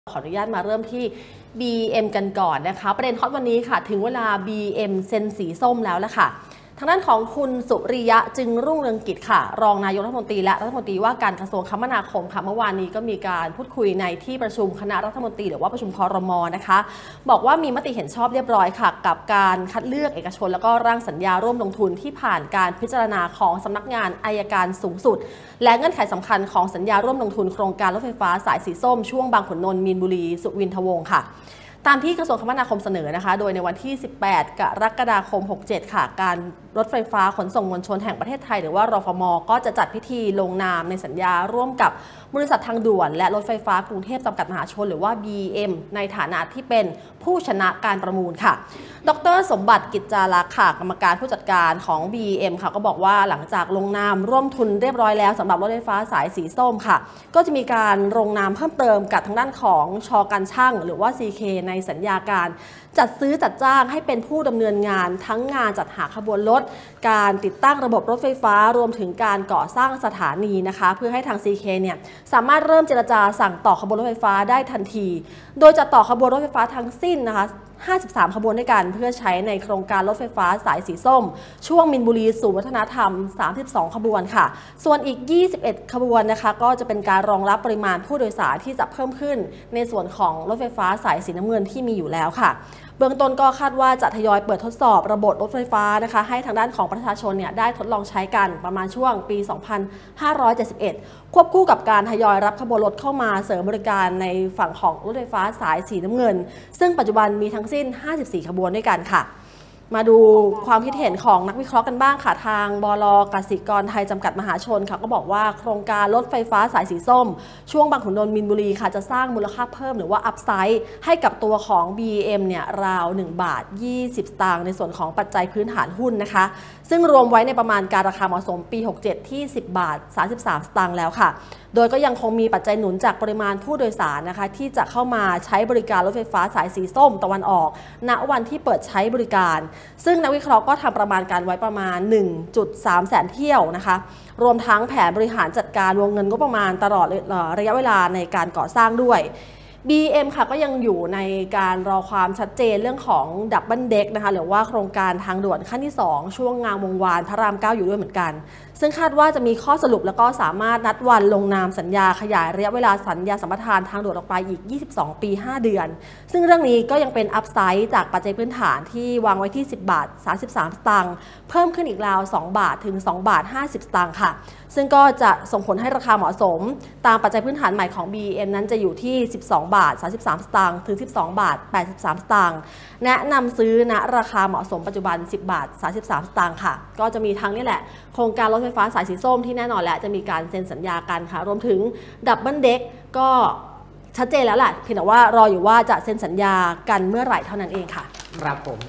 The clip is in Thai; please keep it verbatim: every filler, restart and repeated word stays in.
ขออนุญาตมาเริ่มที่ บี เอ็ม กันก่อนนะคะประเด็นฮอตวันนี้ค่ะถึงเวลา บี เอ็ม เซ็นสีส้มแล้วละค่ะทางด้านของคุณสุริยะจึงรุ่งเรืองกิจค่ะรองนายกรัฐมนตรีและรัฐมนตรีว่าการกระทรวงคมนาคมค่ะเมื่อวานนี้ก็มีการพูดคุยในที่ประชุมคณะรัฐมนตรีหรือว่าประชุมครม.นะคะบอกว่ามีมติเห็นชอบเรียบร้อยค่ะกับการคัดเลือกเอกชนแล้วก็ร่างสัญญาร่วมลงทุนที่ผ่านการพิจารณาของสำนักงานอัยการสูงสุดและเงื่อนไขสำคัญของสัญญาร่วมลงทุนโครงการรถไฟฟ้าสายสีส้มช่วงบางขุนนนท์มีนบุรีสุวินทวงศ์ค่ะตามที่กระทรวงคมนาคมเสนอนะคะโดยในวันที่สิบแปดกรกฎาคมหกเจ็ดค่ะการรถไฟฟ้าขนส่งมวลชนแห่งประเทศไทยหรือว่ารฟม.ก็จะจัดพิธีลงนามในสัญญาร่วมกับบริษัททางด่วนและรถไฟฟ้ากรุงเทพจำกัดมหาชนหรือว่า บี เอ็ม ในฐานะที่เป็นผู้ชนะการประมูลค่ะดร.สมบัติกิจจารักษ์ค่ะกรรมการผู้จัดการของ บี เอ็ม ค่ะก็บอกว่าหลังจากลงนามร่วมทุนเรียบร้อยแล้วสำหรับรถไฟฟ้าสายสีส้มค่ะก็จะมีการลงนามเพิ่มเติมกับทางด้านของช.การช่างหรือว่า ซี เค ในสัญญาการจัดซื้อจัดจ้างให้เป็นผู้ดำเนินงานทั้งงานจัดหาขบวนรถการติดตั้งระบบรถไฟฟ้ารวมถึงการก่อสร้างสถานีนะคะเพื่อให้ทาง ซี เค เนี่ยสามารถเริ่มเจรจาสั่งต่อขบวนรถไฟฟ้าได้ทันทีโดยจะต่อขบวนรถไฟฟ้าทั้งสิ้นนะคะห้าสิบสามขบวนด้วยกันเพื่อใช้ในโครงการรถไฟฟ้าสายสีส้มช่วงมีนบุรีสู่วัฒนธรรมสามสิบสองขบวนค่ะส่วนอีกยี่สิบเอ็ดขบวนนะคะก็จะเป็นการรองรับปริมาณผู้โดยสารที่จะเพิ่มขึ้นในส่วนของรถไฟฟ้าสายสีน้ำเงินที่มีอยู่แล้วค่ะเบื้องต้นก็คาดว่าจะทยอยเปิดทดสอบระบบรถไฟฟ้านะคะให้ทางด้านของประชาชนเนี่ยได้ทดลองใช้กันประมาณช่วงปี สองพันห้าร้อยเจ็ดสิบเอ็ด ควบคู่กับการทยอยรับขบวนรถเข้ามาเสริมบริการในฝั่งของรถไฟฟ้าสายสีน้ำเงินซึ่งปัจจุบันมีทั้งสิ้นห้าสิบสี่ขบวนด้วยกันค่ะมาดูความคิดเห็นของนักวิเคราะห์กันบ้างค่ะทางบล.กสิกรไทยจำกัดมหาชนค่ะก็บอกว่าโครงการรถไฟฟ้าสายสีส้มช่วงบางขุนนนท์มีนบุรีค่ะจะสร้างมูลค่าเพิ่มหรือว่าอัพไซด์ให้กับตัวของ บี เอ็ม เนี่ยราวหนึ่งบาทยี่สิบสตางค์ในส่วนของปัจจัยพื้นฐานหุ้นนะคะซึ่งรวมไว้ในประมาณการราคาเหมาะสมปีหกเจ็ดที่สิบบาทสามสิบสามสตางค์แล้วค่ะโดยก็ยังคงมีปัจจัยหนุนจากปริมาณผู้โดยสารนะคะที่จะเข้ามาใช้บริการรถไฟฟ้าสายสีส้มตะวันออกณวันที่เปิดใช้บริการซึ่งนักวิเคราะห์ก็ทำประมาณการไว้ประมาณ หนึ่งจุดสาม แสนเที่ยวนะคะรวมทั้งแผนบริหารจัดการวงเงินงบประมาณตลอดระยะเวลาในการก่อสร้างด้วย บี เอ็ม ค่ะก็ยังอยู่ในการรอความชัดเจนเรื่องของดับเบิลเด็กนะคะหรือว่าโครงการทางด่วนขั้นที่สองช่วงงามวงวานพระรามเก้าอยู่ด้วยเหมือนกันซึ่งคาดว่าจะมีข้อสรุปแล้วก็สามารถนัดวันลงนามสัญญาขยายระยะเวลาสัญญาสัมปทานทางด่วนออกไปอีกยี่สิบสองปีห้าเดือนซึ่งเรื่องนี้ก็ยังเป็นอัพไซด์จากปัจจัยพื้นฐานที่วางไว้ที่สิบบาทสามสิบสามสตางค์เพิ่มขึ้นอีกราวสองบาทถึงสองบาทห้าสิบสตางค์ค่ะซึ่งก็จะส่งผลให้ราคาเหมาะสมตามปัจจัยพื้นฐานใหม่ของ บี เอ็ม นั้นจะอยู่ที่สิบสองบาทสามสิบสามสตางค์ถึงสิบสองบาทแปดสิบสามสตางค์แนะนำซื้อณราคาเหมาะสมปัจจุบันสิบบาทสามสิบสามสตางค์ค่ะก็จะมีทั้งนี่แหละโครงการรถไฟฟ้าสายสีส้มที่แน่นอนแหละจะมีการเซ็นสัญญากันค่ะรวมถึงดับเบิลเด็กก็ชัดเจนแล้วแหละเพียงแต่ว่ารออยู่ว่าจะเซ็นสัญญากันเมื่อไหร่เท่านั้นเองค่ะครับผม